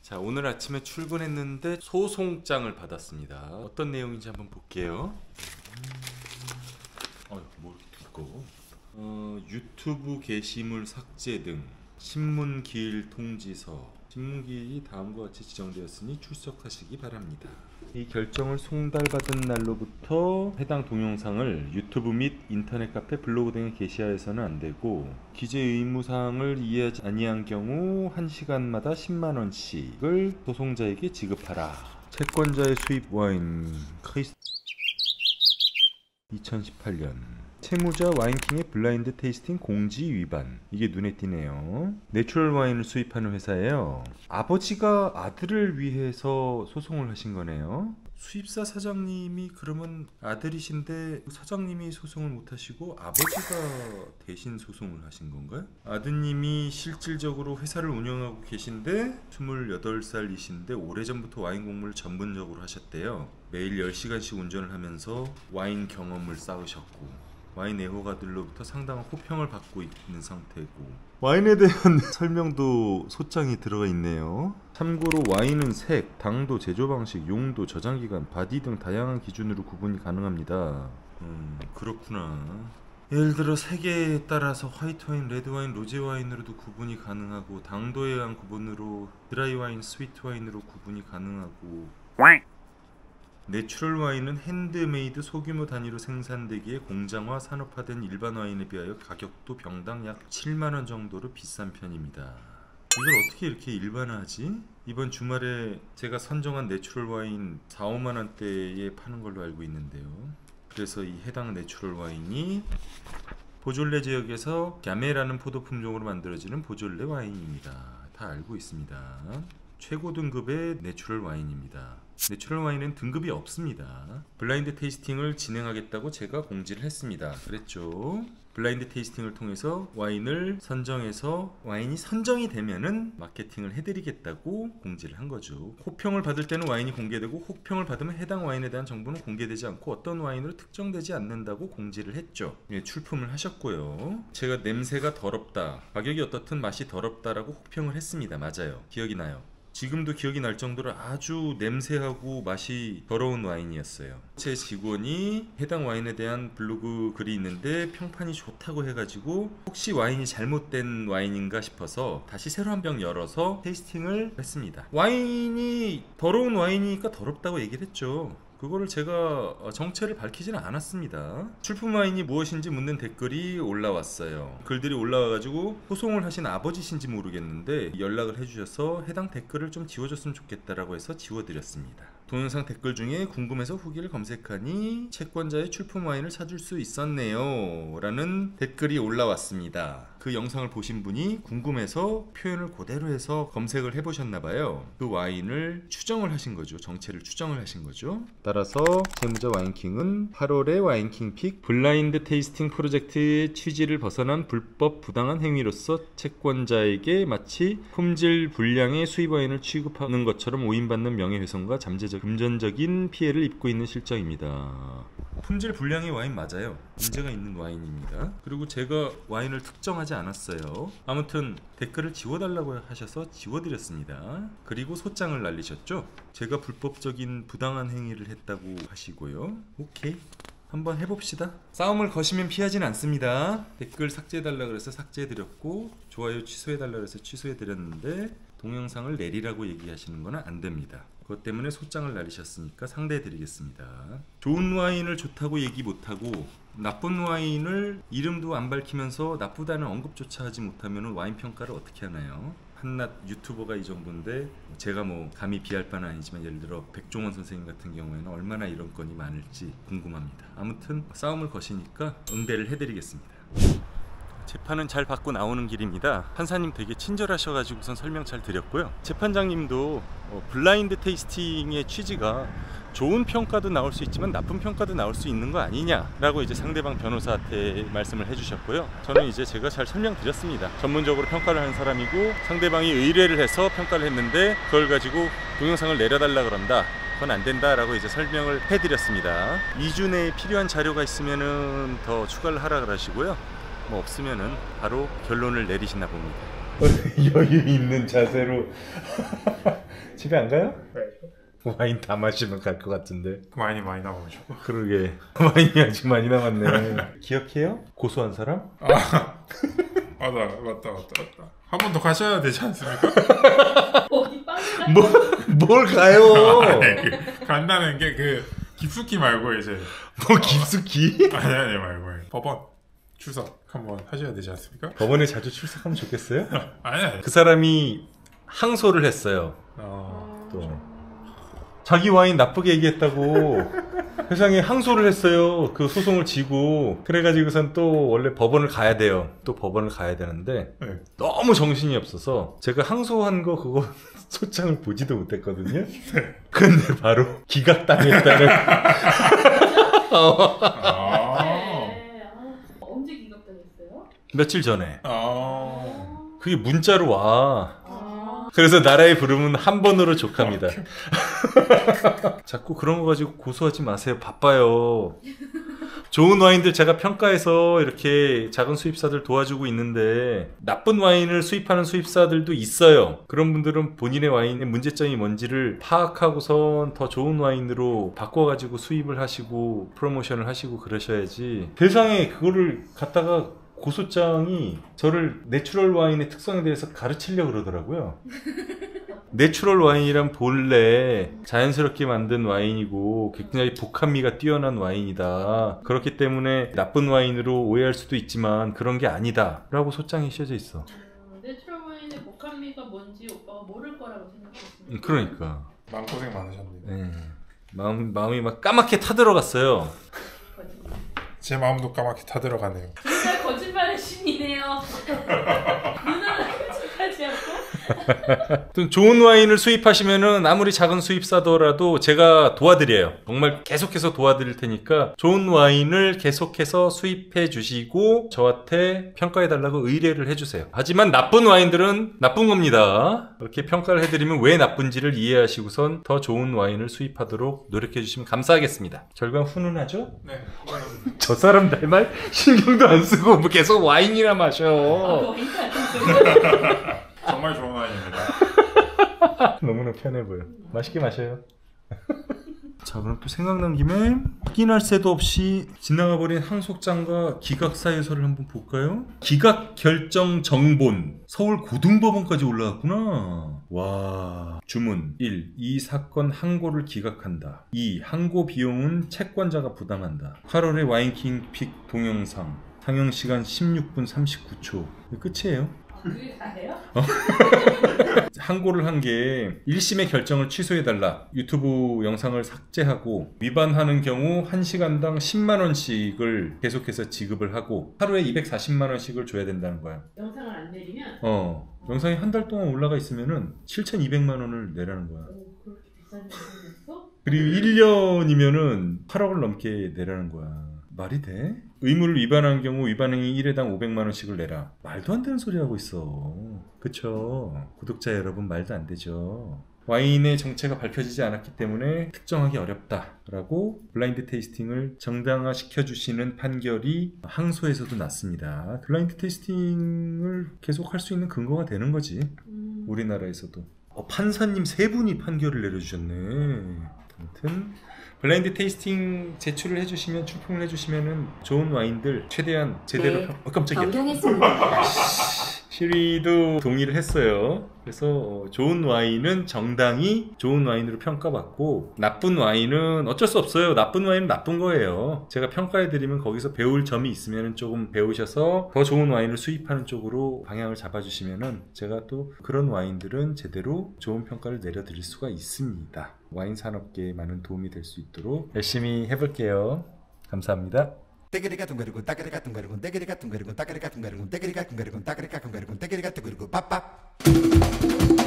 자, 오늘 아침에 출근했는데 소송장을 받았습니다. 어떤 내용인지 한번 볼게요. 뭐 이렇게 두꺼워? 유튜브 게시물 삭제 등 신문 기일 통지서, 신문 기일이 다음과 같이 지정되었으니 출석하시기 바랍니다. 이 결정을 송달받은 날로부터 해당 동영상을 유튜브 및 인터넷 카페, 블로그 등에 게시하여서는 안되고, 기재 의무사항을 이해하지 아니한 경우 1시간마다 10만원씩을 소송자에게 지급하라. 채권자의 수입 와인 2018년 채무자 와인킹의 블라인드 테이스팅 공지 위반. 이게 눈에 띄네요. 내추럴 와인을 수입하는 회사예요. 아버지가 아들을 위해서 소송을 하신 거네요. 수입사 사장님이 그러면 아들이신데 사장님이 소송을 못 하시고 아버지가 대신 소송을 하신 건가요? 아드님이 실질적으로 회사를 운영하고 계신데 28살이신데 오래전부터 와인 공부를 전문적으로 하셨대요. 매일 10시간씩 운전을 하면서 와인 경험을 쌓으셨고 와인 애호가들로부터 상당한 호평을 받고 있는 상태고, 와인에 대한 설명도 소장이 들어가 있네요. 참고로 와인은 색, 당도, 제조 방식, 용도, 저장기간, 바디 등 다양한 기준으로 구분이 가능합니다. 그렇구나. 예를 들어 색에 따라서 화이트 와인, 레드 와인, 로제 와인으로도 구분이 가능하고, 당도에 의한 구분으로 드라이 와인, 스위트 와인으로 구분이 가능하고, 내추럴 와인은 핸드메이드 소규모 단위로 생산되기에 공장화, 산업화된 일반 와인에 비하여 가격도 병당 약 7만원 정도로 비싼 편입니다. 이걸 어떻게 이렇게 일반화하지? 이번 주말에 제가 선정한 내추럴 와인 4, 5만원대에 파는 걸로 알고 있는데요. 그래서 이 해당 내추럴 와인이 보졸레 지역에서 갸메라는 포도 품종으로 만들어지는 보졸레 와인입니다. 다 알고 있습니다. 최고 등급의 내추럴 와인입니다. 내추럴 와인은 등급이 없습니다. 블라인드 테이스팅을 진행하겠다고 제가 공지를 했습니다. 그랬죠. 블라인드 테이스팅을 통해서 와인을 선정해서 와인이 선정이 되면은 마케팅을 해드리겠다고 공지를 한 거죠. 호평을 받을 때는 와인이 공개되고, 호평을 받으면 해당 와인에 대한 정보는 공개되지 않고 어떤 와인으로 특정되지 않는다고 공지를 했죠. 예, 출품을 하셨고요. 제가 냄새가 더럽다, 가격이 어떻든 맛이 더럽다라고 호평을 했습니다. 맞아요. 기억이 나요. 지금도 기억이 날 정도로 아주 냄새하고 맛이 더러운 와인이었어요. 제 직원이 해당 와인에 대한 블로그 글이 있는데 평판이 좋다고 해가지고 혹시 와인이 잘못된 와인인가 싶어서 다시 새로 한 병 열어서 테이스팅을 했습니다. 와인이 더러운 와인이니까 더럽다고 얘기를 했죠. 그거를 제가 정체를 밝히지는 않았습니다. 출품 와인이 무엇인지 묻는 댓글이 올라왔어요. 글들이 올라와가지고 소송을 하신 아버지신지 모르겠는데 연락을 해주셔서 해당 댓글을 좀 지워줬으면 좋겠다라고 해서 지워드렸습니다. 동영상 댓글 중에 궁금해서 후기를 검색하니 채권자의 출품 와인을 찾을 수 있었네요 라는 댓글이 올라왔습니다. 그 영상을 보신 분이 궁금해서 표현을 그대로 해서 검색을 해보셨나봐요. 그 와인을 추정을 하신 거죠. 정체를 추정을 하신 거죠. 따라서 채무자 와인킹은 8월의 와인킹 픽 블라인드 테이스팅 프로젝트의 취지를 벗어난 불법 부당한 행위로서 채권자에게 마치 품질 불량의 수입 와인을 취급하는 것처럼 오인받는 명예훼손과 잠재적 금전적인 피해를 입고 있는 실정입니다. 품질 불량의 와인 맞아요. 문제가 있는 와인입니다. 그리고 제가 와인을 특정하지 않았어요. 아무튼 댓글을 지워달라고 하셔서 지워드렸습니다. 그리고 소장을 날리셨죠? 제가 불법적인 부당한 행위를 했다고 하시고요. 오케이, 한번 해봅시다. 싸움을 거시면 피하진 않습니다. 댓글 삭제해달라 그래서 삭제해드렸고, 좋아요 취소해달라 그래서 취소해드렸는데 동영상을 내리라고 얘기하시는 건 안됩니다. 그것 때문에 소장을 날리셨으니까 상대해드리겠습니다. 좋은 와인을 좋다고 얘기 못하고 나쁜 와인을 이름도 안 밝히면서 나쁘다는 언급조차 하지 못하면 와인 평가를 어떻게 하나요? 한낱 유튜버가 이 정도인데 제가 뭐 감히 비할 바는 아니지만 예를 들어 백종원 선생님 같은 경우에는 얼마나 이런 건이 많을지 궁금합니다. 아무튼 싸움을 거시니까 응대를 해드리겠습니다. 재판은 잘 받고 나오는 길입니다. 판사님 되게 친절하셔가지고 우선 설명 잘 드렸고요. 재판장님도 블라인드 테이스팅의 취지가 좋은 평가도 나올 수 있지만 나쁜 평가도 나올 수 있는 거 아니냐라고 이제 상대방 변호사한테 말씀을 해주셨고요. 저는 이제 제가 잘 설명드렸습니다. 전문적으로 평가를 하는 사람이고 상대방이 의뢰를 해서 평가를 했는데 그걸 가지고 동영상을 내려달라 그런다, 그건 안 된다라고 이제 설명을 해드렸습니다. 2주 내에 필요한 자료가 있으면은 더 추가를 하라 그러시고요. 뭐 없으면은 바로 결론을 내리시나 봅니다. 여유 있는 자세로 집에 안 가요? 네. 와인 다 마시면 갈 것 같은데. 와인이 많이 나오죠. 그러게. 와인이 아직 많이 남았네. 기억해요? 고소한 사람? 맞다. 한 번 더 가셔야 되지 않습니까? 어디 빵이나 뭘 가요? 간다는 게 그 깊숙이 말고 이제 뭐 깊숙이? 아니 말고 법원 출석 한번 하셔야 되지 않습니까? 법원에 자주 출석하면 좋겠어요? 아니. 그 사람이 항소를 했어요. 또 자기 와인 나쁘게 얘기했다고 세상에 항소를 했어요. 그 소송을 지고. 그래가지고선 또 원래 법원을 가야 돼요. 또 법원을 가야 되는데 네. 너무 정신이 없어서 제가 항소한 거 그거 소장을 보지도 못했거든요. 근데 바로 기각당했다는. 언제 기각당했어요? 며칠 전에. 그게 문자로 와. 그래서 나라의 부름은 한 번으로 족합니다. 자꾸 그런 거 가지고 고소하지 마세요. 바빠요. 좋은 와인들 제가 평가해서 이렇게 작은 수입사들 도와주고 있는데 나쁜 와인을 수입하는 수입사들도 있어요. 그런 분들은 본인의 와인의 문제점이 뭔지를 파악하고선 더 좋은 와인으로 바꿔가지고 수입을 하시고 프로모션을 하시고 그러셔야지. 세상에 그거를 갖다가 고소장이 저를 내추럴 와인의 특성에 대해서 가르치려고 그러더라고요. 내추럴 와인이란 본래 자연스럽게 만든 와인이고 굉장히 복합미가 뛰어난 와인이다. 그렇기 때문에 나쁜 와인으로 오해할 수도 있지만 그런 게 아니다 라고 소장이 씌어져 있어. 내추럴 와인의 복합미가 뭔지 오빠가 모를 거라고 생각했습니다. 그러니까 마음고생 많으셨네요. 네. 마음이 막 까맣게 타들어갔어요. 제 마음도 까맣게 타들어가네요. 정말 거짓말의 신이네요. 누나는 거짓말하지 않고. 좋은 와인을 수입하시면은 아무리 작은 수입사더라도 제가 도와드려요. 정말 계속해서 도와드릴 테니까 좋은 와인을 계속해서 수입해 주시고 저한테 평가해 달라고 의뢰를 해주세요. 하지만 나쁜 와인들은 나쁜 겁니다. 그렇게 평가를 해드리면 왜 나쁜지를 이해하시고선 더 좋은 와인을 수입하도록 노력해 주시면 감사하겠습니다. 결과 훈훈하죠? 네. 저 사람 날 말 신경도 안 쓰고 뭐 계속 와인이나 마셔. 와인도 아니죠. 정말 좋은 와인입니다. 너무나 편해 보여. 맛있게 마셔요. 자, 그럼 또 생각난 김에 확인할 새도 없이 지나가버린 항소장과 기각사유서를 한번 볼까요? 기각 결정 정본 서울 고등법원까지 올라갔구나. 와. 주문 1. 이 사건 항고를 기각한다. 2. 항고 비용은 채권자가 부담한다. 8월의 와인킹 픽 동영상 상영시간 16분 39초. 끝이에요. 그게 다예요? 항고를 한 게 1심의 결정을 취소해달라. 유튜브 영상을 삭제하고 위반하는 경우 1시간당 10만원씩을 계속해서 지급을 하고 하루에 240만원씩을 줘야 된다는 거야. 영상을 안 내리면? 영상이 한 달 동안 올라가 있으면은 7,200만원을 내라는 거야. 오, 그렇게 비싼 영상이었어? 그리고 1년이면은 8억을 넘게 내라는 거야. 말이 돼? 의무를 위반한 경우 위반행위 1회당 500만원씩을 내라. 말도 안 되는 소리 하고 있어. 그쵸? 구독자 여러분 말도 안 되죠. 와인의 정체가 밝혀지지 않았기 때문에 특정하기 어렵다라고 블라인드 테이스팅을 정당화시켜주시는 판결이 항소에서도 났습니다. 블라인드 테이스팅을 계속할 수 있는 근거가 되는 거지. 우리나라에서도. 판사님 3분이 판결을 내려주셨네. 아무튼 블라인드 테이스팅 제출을 해주시면 출품을 해주시면은 좋은 와인들 최대한 제대로 깜짝이야. 변경했습니다. 시리도 동의를 했어요. 그래서 좋은 와인은 정당히 좋은 와인으로 평가받고 나쁜 와인은 어쩔 수 없어요. 나쁜 와인은 나쁜 거예요. 제가 평가해드리면 거기서 배울 점이 있으면 조금 배우셔서 더 좋은 와인을 수입하는 쪽으로 방향을 잡아주시면은 제가 또 그런 와인들은 제대로 좋은 평가를 내려드릴 수가 있습니다. 와인 산업계에 많은 도움이 될 수 있도록 열심히 해볼게요. 감사합니다. Tegeriga tungarigun tagarika tungarigun tegeriga tungarigun tagarika tungarigun tegeriga tungarigun tagarika tungarigun tegeriga tungarigun pap pap